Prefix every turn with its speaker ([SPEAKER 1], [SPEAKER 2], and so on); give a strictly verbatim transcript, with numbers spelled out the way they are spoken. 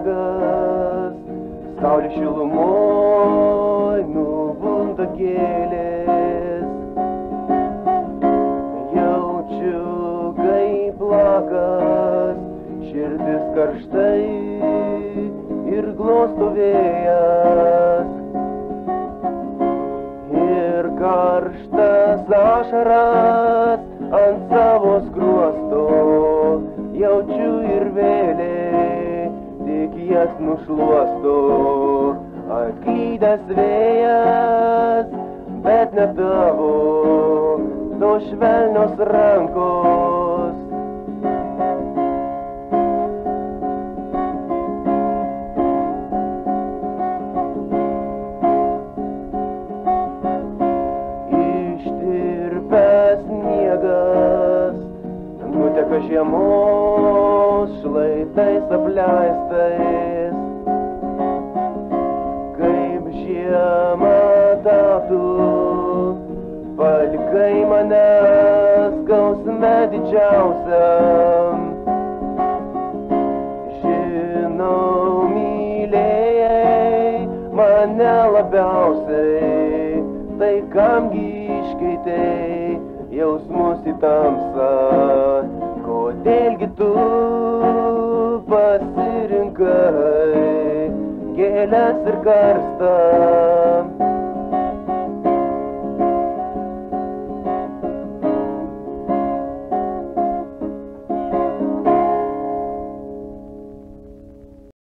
[SPEAKER 1] miegas, saulė šilumoj nubunda gėlės. Jaučiu, kaip plakas, širdis karštai ir glosto vėjas. Ir karštas ašaras ant savo skruosto jaučiu ir vėliai, tik jas nušluosto. Atklydęs vėjas, bet ne tavo, to švelnios rankos. Ištirpęs sniegas, nuteka žiemos šlaitais apleistais. Kaip žiemą tatu, palikai mane skausme didžiausiam. Žinau, mylėjai mane labiausiai, tai kamgi iškeitei jausmus į tamsą. Kodėlgi tu pasirinkai gėles ir karstą?